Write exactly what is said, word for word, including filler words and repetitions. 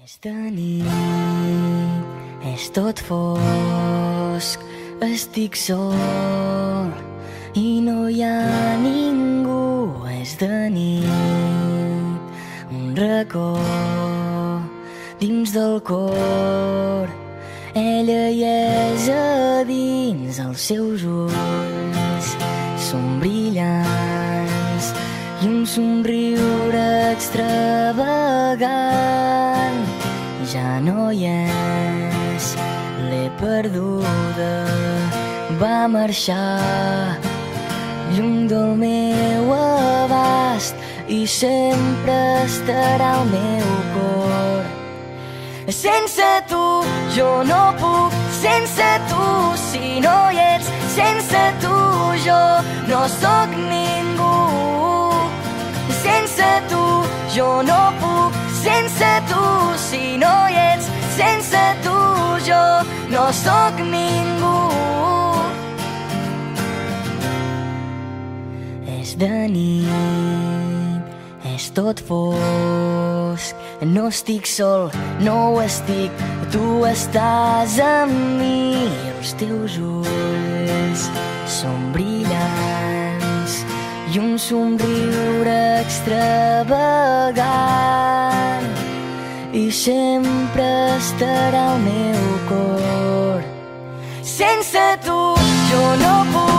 És de nit, és tot fosc, estic sol i no hi ha ningú. És de nit, un racó dins del cor, ella hi és a dins, els seus ulls són brillants i un somriure extravagant. Ja no hi és, l'he perduda, va marxar lluny del meu abast i sempre estarà al meu cor. Sense tu jo no puc, sense tu si no hi ets, sense tu jo no sóc ningú. Sense tu jo no puc, sense tu si no hi ets, sense tu jo no sóc ningú. És de nit, és tot fosc, no estic sol, no ho estic, tu estàs amb mi. Els teus ulls són brillants i un somriure extravagant i sempre estarà al meu cor. Sense tu jo no puc,